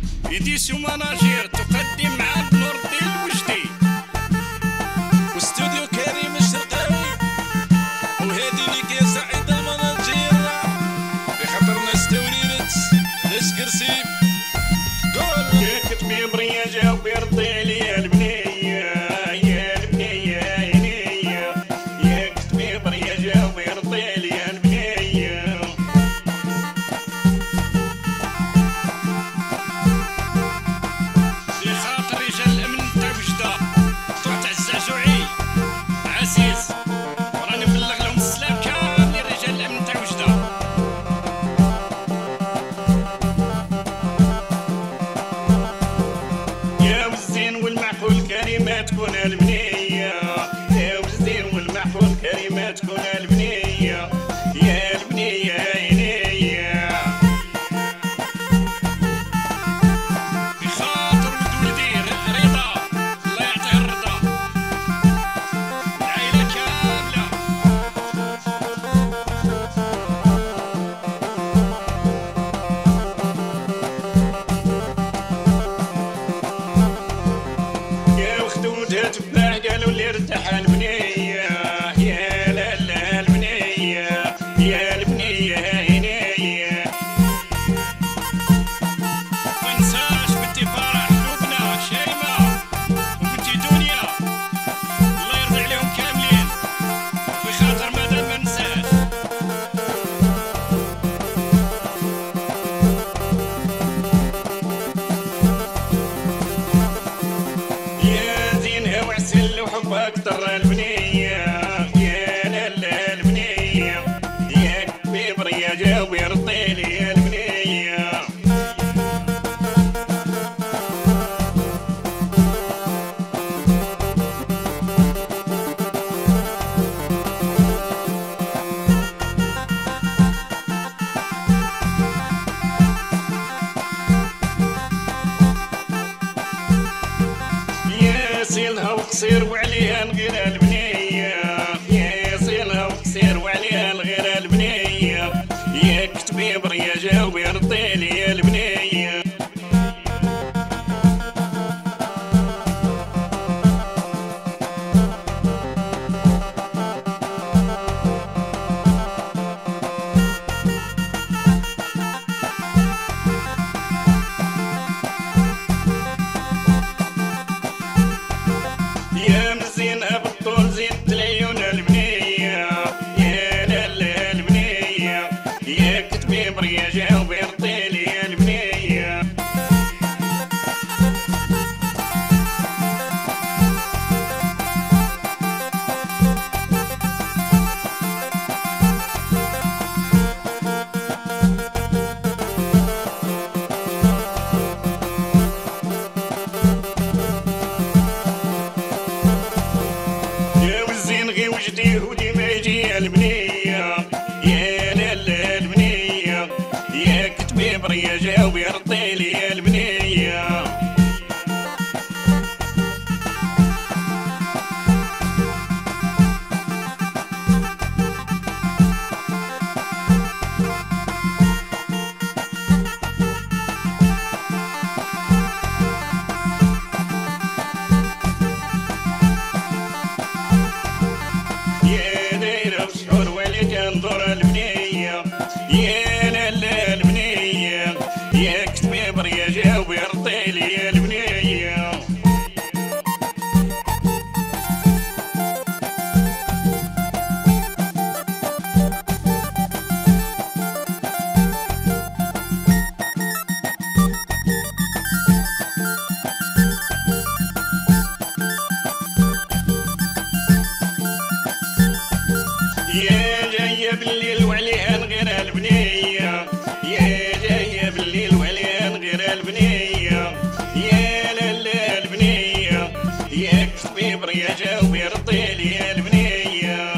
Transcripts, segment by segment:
إديسيو ماناجير تقدم عبد نور الدين الوجدي واستوديو كريم الشرقاوي وهادي اللي كاين سعيد المناجير بخاطر ناس توريرت ناس كرسيف قول يا كتبي بريا جاوب يرضي عليا البنية يا البنية يا نية يا كتبي بريا جاوب يرضي عليا البنية بخاطر رجال الأمن تاع وجدة طلعت عزازوعي عزيز وراني نبلغ لهم السلام كامل رجال الأمن تاع وجدة. يا والزين والمعقول كريمة تكون البنية يا والزين والمعقول كريمة تكون البنية يا البنية يا نية بخاطر ولد ولدي رضا الله يعطيه الرضا العائلة كاملة. يا وخدودها تباع قالوا لي ارتاح البنية يا لا لا البنية يا البنية يا نية ما ننساش بنتي فرح لبنى شيماء وبنتي دنيا الله يرضي عليهم كاملين بخاطر مادام ما ننساش. يا زينها وعسل وحبها اكتر البنية يا لا لا البنية يا كبير يا جاوب يرضي لي البنية. يا سيلها وقصير وعليها الغير البنية يا سيلها وقصير وعليها الغير البنية يا كتبي بريا جاوب يرضي لي البنية. يا مزينة بالطول زينت العيون البنية يا لا لا البنية يا كتبي بريا جاوب يرضي لي البنية. يا والزين غي وجدي ودي ما يجي البنية يا لا لا البنية يا كتبي بريا جاوب يرضي لي البنية. يا دايرة بشعور والد ينظر البنية يا لا لا البنية يا كتبي بريا جاوب يرضي لي البنية. يا جاية بالليل وعليها الغير البنية يا جاية بالليل وعليها الغير البنية يا لا لا البنية يا كتبي بريا جاوب يرضي لي البنية.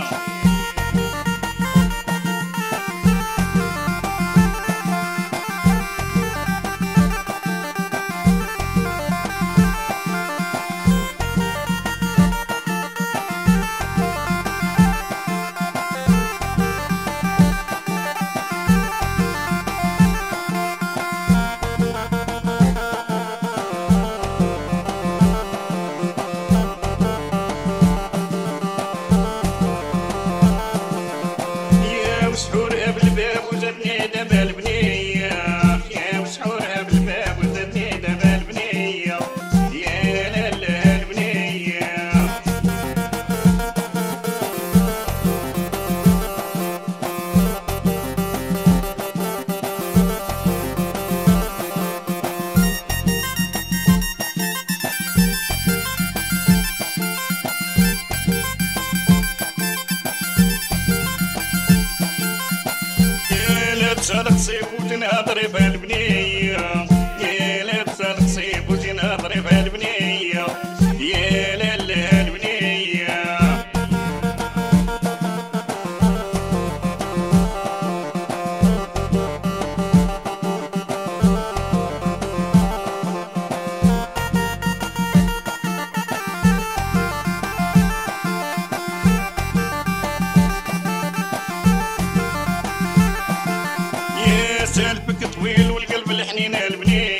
نصيب وتنهضري في البنية يا لابسة نصيب وتنهضري في البنية يا لالا البنية سالفك طويل والقلب الحنين البنية